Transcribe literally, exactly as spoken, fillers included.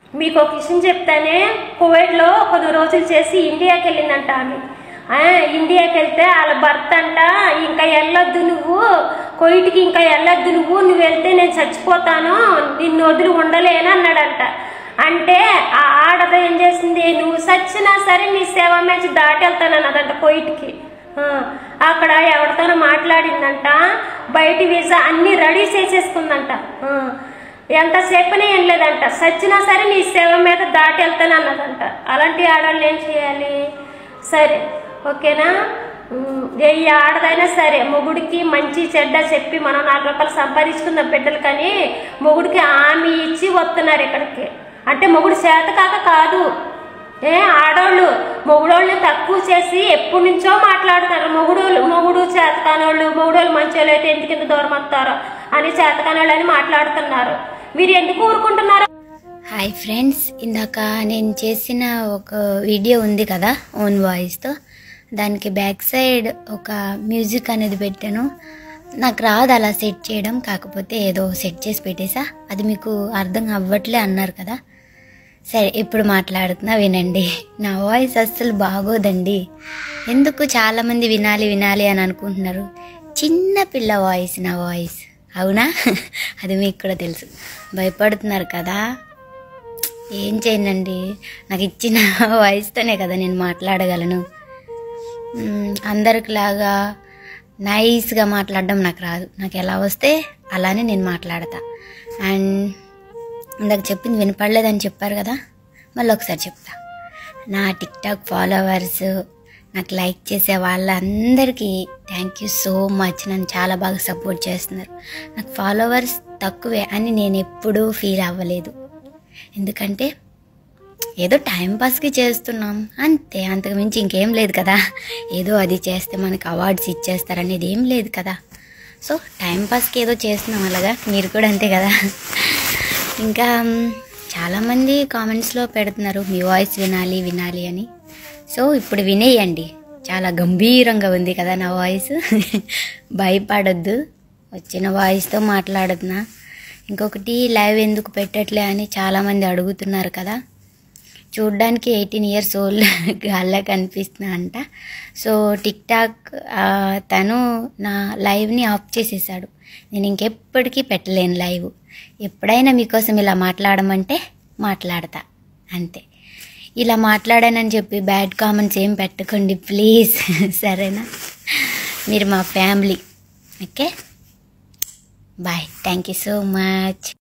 మీకు ఒక విషయం చెప్తానే, కువైట్లో కొన్ని రోజులు చేసి ఇండియాకి వెళ్ళిందంట ఆమె. ఇండియాకి వెళ్తే వాళ్ళ భర్త అంట, ఇంకా వెళ్ళొద్దు నువ్వు కువైట్కి, ఇంకా వెళ్ళొద్దు నువ్వు నువ్వు వెళ్తే నేను చచ్చిపోతాను, నిన్ను వదిలి ఉండలేను అన్నాడంట. అంటే ఆ ఆడద ఏం చేసింది, నువ్వు చచ్చినా సరే నీ సేవ మేచి దాటి వెళ్తానన్నదంట కువైట్కి. అక్కడ ఎవరితోనో మాట్లాడిందంట, బయట వీసా అన్నీ రెడీ చేసేసుకుందంట. ఎంతసేపనే ఏం లేదంట, సచ్చినా సరే నీ సేవ మీద దాటి వెళ్తాను అన్నదంట. అలాంటి ఆడవాళ్ళు ఏం చేయాలి? సరే ఓకేనా, ఏ ఆడదైనా సరే మొగుడికి మంచి చెడ్డ చెప్పి మనం నాలుగు రూపాయలు సంపాదించుకుందాం బిడ్డలు, కానీ మొగుడికి హామీ ఇచ్చి వస్తున్నారు ఇక్కడికి. అంటే మొగుడు చేత కాక కాదు, ఏ ఆడవాళ్ళు మొగుడోళ్ళని తక్కువ చేసి ఎప్పటి నుంచో మాట్లాడుతున్నారు. మొగుడు మొగుడు చేతకానోళ్ళు, మొగుడోళ్ళు మంచోళ్ళు అయితే ఎందుకు ఇంత దూరం వస్తారో అని చేతకానోళ్ళు అని మాట్లాడుతున్నారు. మీరు ఎందుకు ఊరుకుంటున్నారు? హాయ్ ఫ్రెండ్స్, ఇందాక నేను చేసిన ఒక వీడియో ఉంది కదా ఓన్ వాయిస్తో, దానికి బ్యాక్ సైడ్ ఒక మ్యూజిక్ అనేది పెట్టాను. నాకు రాదు అలా సెట్ చేయడం, కాకపోతే ఏదో సెట్ చేసి పెట్టేసా. అది మీకు అర్థం అవ్వట్లే అన్నారు కదా, సరే ఇప్పుడు మాట్లాడుతున్నా వినండి. నా వాయిస్ అస్సలు బాగోదండి, ఎందుకు చాలామంది వినాలి వినాలి అని అనుకుంటున్నారు. చిన్న పిల్ల వాయిస్ నా వాయిస్, అవునా? అది మీకు కూడా తెలుసు. భయపడుతున్నారు కదా, ఏం చేయనండి, నాకు ఇచ్చిన వాయిస్తోనే కదా నేను మాట్లాడగలను. అందరికిలాగా నైస్గా మాట్లాడడం నాకు రాదు, నాకు ఎలా వస్తే అలానే నేను మాట్లాడతా. అండ్ ఇందాక చెప్పింది వినపడలేదని చెప్పారు కదా, మళ్ళీ ఒకసారి చెప్తా. నా టిక్టాక్ ఫాలోవర్స్, నాకు లైక్ చేసే వాళ్ళందరికీ థ్యాంక్ యూ సో మచ్. నన్ను చాలా బాగా సపోర్ట్ చేస్తున్నారు. నాకు ఫాలోవర్స్ తక్కువే అని నేను ఎప్పుడూ ఫీల్ అవ్వలేదు, ఎందుకంటే ఏదో టైంపాస్కి చేస్తున్నాం అంతే, అంతకుమించి ఇంకేం లేదు కదా. ఏదో అది చేస్తే మనకు అవార్డ్స్ ఇచ్చేస్తారనేది ఏం లేదు కదా. సో టైంపాస్కి ఏదో చేస్తున్నాం, అలాగా మీరు కూడా అంతే కదా. ఇంకా చాలామంది కామెంట్స్లో పెడుతున్నారు మీ వాయిస్ వినాలి వినాలి అని. సో ఇప్పుడు వినేయండి, చాలా గంభీరంగా ఉంది కదా నా వాయిస్. భయపడొద్దు, వచ్చిన వాయిస్తో మాట్లాడుతున్నా. ఇంకొకటి, లైవ్ ఎందుకు పెట్టట్లే అని చాలామంది అడుగుతున్నారు కదా. చూడ్డానికి ఎయిటీన్ ఇయర్స్ ఓల్డ్ గాల్లా కనిపిస్తున్నా అంట. సో టిక్టాక్ తను నా లైవ్ని ఆఫ్ చేసేసాడు. నేను ఇంకెప్పటికీ పెట్టలేను లైవ్. ఎప్పుడైనా మీకోసం ఇలా మాట్లాడమంటే మాట్లాడతా అంతే. ఇలా మాట్లాడానని చెప్పి బ్యాడ్ కామెంట్స్ ఏం పెట్టకండి ప్లీజ్, సరేనా? మీరు మా family. Okay, bye, thank you so much.